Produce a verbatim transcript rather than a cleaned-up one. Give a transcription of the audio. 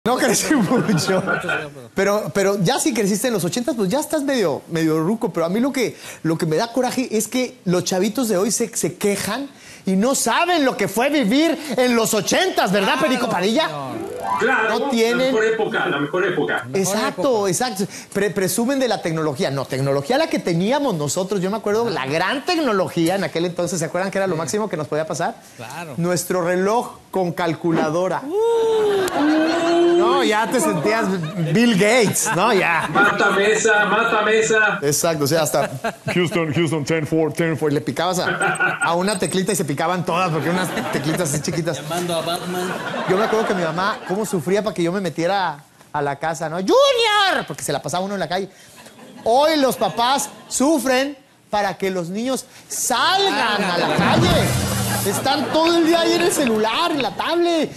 No crecí mucho. Pero, pero ya si creciste en los ochentas, pues ya estás medio, medio ruco. Pero a mí lo que, lo que me da coraje es que los chavitos de hoy se, se quejan y no saben lo que fue vivir en los ochentas, ¿verdad, claro, Perico Padilla? Claro, no tienen... la mejor época, la mejor época. Exacto, mejor época. exacto. Pre presumen de la tecnología. No, tecnología la que teníamos nosotros. Yo me acuerdo, la gran tecnología en aquel entonces, ¿se acuerdan que era lo máximo que nos podía pasar? Claro. Nuestro reloj con calculadora. No, ya te sentías Bill Gates, ¿no? Ya. Mata mesa, mata mesa. Exacto, o sea, hasta Houston, Houston, ten four, ten four. Le picabas a, a una teclita y se picaban todas, porque unas teclitas así chiquitas. Llamando a Batman. Yo me acuerdo que mi mamá, cómo sufría para que yo me metiera a la casa, ¿no? ¡Junior! Porque se la pasaba uno en la calle. Hoy los papás sufren para que los niños salgan a la calle. Están todo el día ahí en el celular, en la tablet.